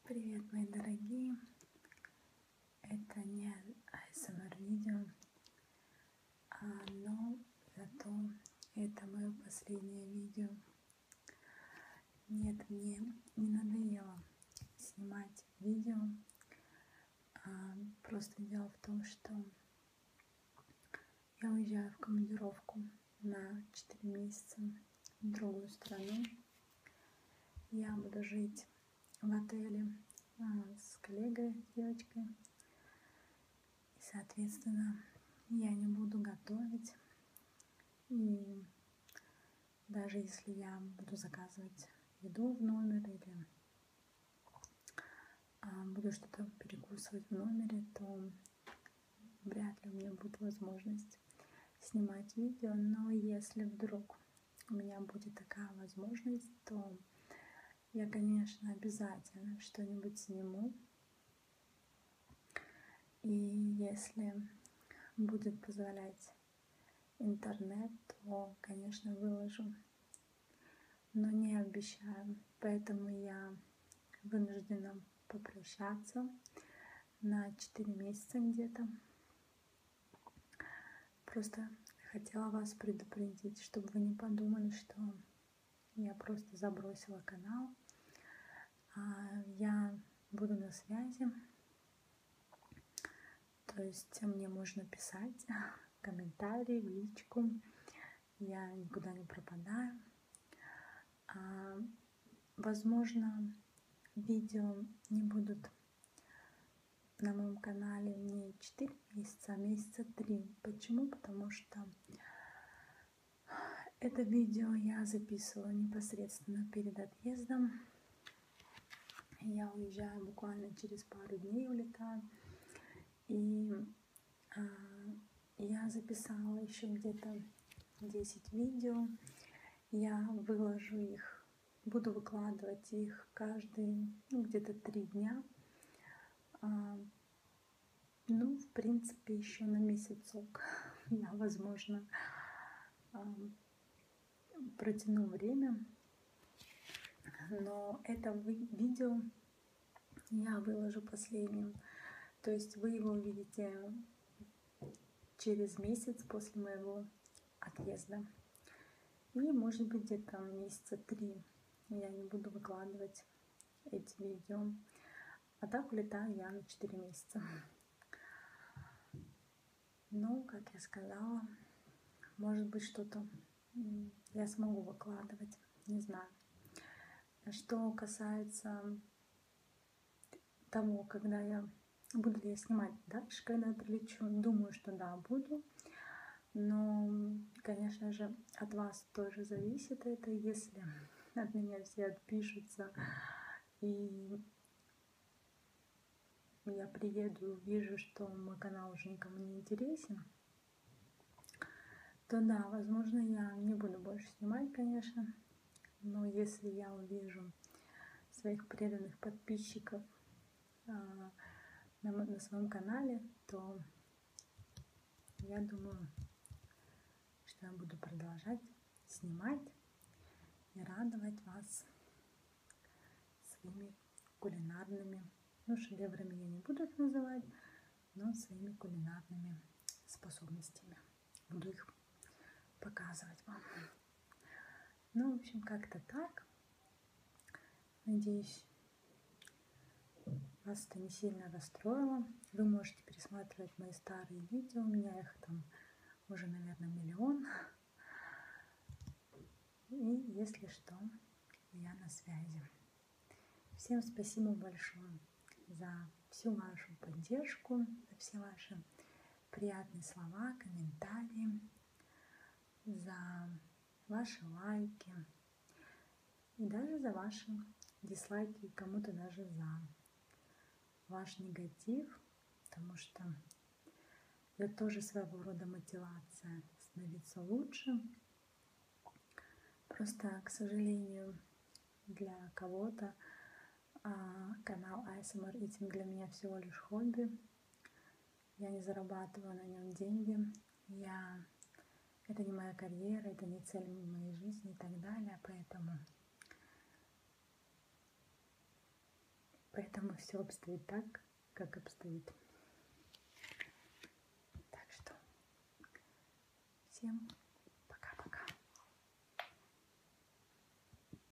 Привет, мои дорогие! Это не ASMR видео, но зато это мое последнее видео. Нет, мне не надоело снимать видео. Просто дело в том, что я уезжаю в командировку на 4 месяца в другую страну. Я буду жить в отеле с коллегой, с девочкой. И, соответственно, я не буду готовить. И даже если я буду заказывать еду в номер или буду что-то перекусывать в номере, то вряд ли у меня будет возможность снимать видео. Но если вдруг у меня будет такая возможность, то я, конечно, обязательно что-нибудь сниму. И если будет позволять интернет, то, конечно, выложу. Но не обещаю. Поэтому я вынуждена попрощаться на 4 месяца где-то. Просто хотела вас предупредить, чтобы вы не подумали, что я просто забросила канал. Я буду на связи. То есть мне можно писать комментарии в личку. Я никуда не пропадаю. Возможно, видео не будут на моем канале не 4 месяца, а месяца 3. Почему? Потому что это видео я записывала непосредственно перед отъездом. Я уезжаю буквально через пару дней, улетаю. И я записала еще где-то 10 видео. Я выложу их, буду выкладывать их каждые где-то 3 дня. В принципе, еще на месяцок я, возможно, протяну время. Но это видео я выложу последним. То есть вы его увидите через месяц после моего отъезда. И, может быть, где-то месяца 3 я не буду выкладывать эти видео. А так улетаю я на 4 месяца. Но, как я сказала, может быть, что-то я смогу выкладывать. Не знаю. Что касается того, когда буду ли я снимать дальше, когда я прилечу, думаю, что да, буду. Но, конечно же, от вас тоже зависит это. Если от меня все отпишутся, и я приеду и увижу, что мой канал уже никому не интересен, то да, возможно, я не буду больше снимать, конечно. Но если я увижу своих преданных подписчиков на своем канале, то я думаю, что я буду продолжать снимать и радовать вас своими кулинарными, шедеврами я не буду их называть, но своими кулинарными способностями. Буду их показывать вам. В общем, как-то так. Надеюсь, вас это не сильно расстроило. Вы можете пересматривать мои старые видео. У меня их там уже, наверное, 1 миллион. И если что, я на связи. Всем спасибо большое за всю вашу поддержку, за все ваши приятные слова, комментарии, за ваши лайки и даже за ваши дизлайки, кому-то даже за ваш негатив, потому что это тоже своего рода мотивация становиться лучше. Просто, к сожалению, для кого-то канал ASMR Eating для меня всего лишь хобби. Я не зарабатываю на нем деньги. Это не моя карьера, это не цель моей жизни и так далее. Поэтому все обстоит так, как обстоит. Так что всем